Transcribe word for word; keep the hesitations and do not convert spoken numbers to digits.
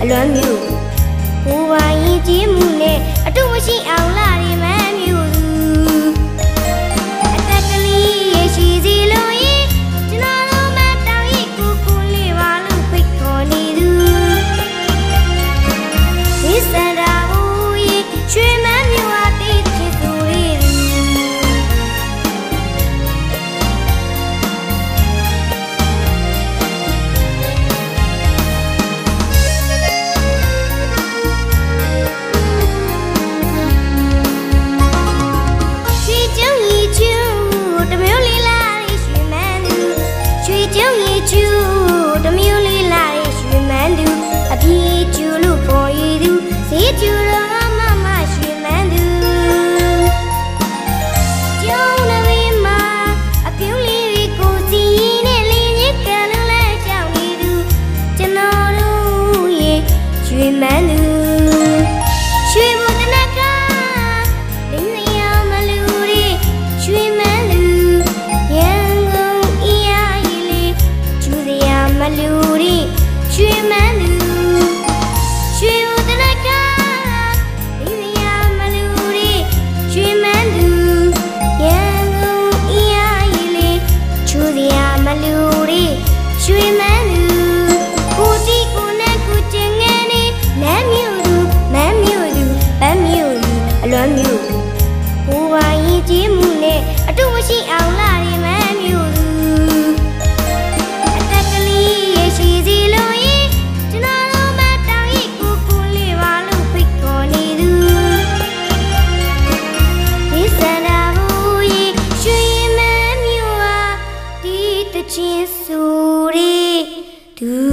လွမ်းမျိုးကိုယ်ပိုင်ရင်ကျင်းမှုနဲ့အတူမရှိအောင်လာရီမန်းမျိုးအသက်ကလေးရဲ့ရှိစီလို့ရင်ကျွန်တော်တို့မတောင်းရင်ကိုကိုလေးပါလို့ဖိတ်ခေါ်နေသူဒီစန္ဒာဘူးရင်ရွှေမန်းမျိုးအတိတ်ချစ်သူလေးလွမ်းမျိုးကိုယ်ပိုင်ရင်ကျင်းမှုနဲ့အတူမရှိအောင်လာရီမန်းမျိုးအသက်ကလေးရဲ့ရှိစီလို့ရင်ကျွန်တော်တို့မတောင်းရင်ကိုကိုလေးပါလို့ဖိတ်ခေါ်နေသူဒီစန္ဒာဘူးရင်ရွှေမန်းမျိုးဟာဒီတချင်းဆိုရီသူ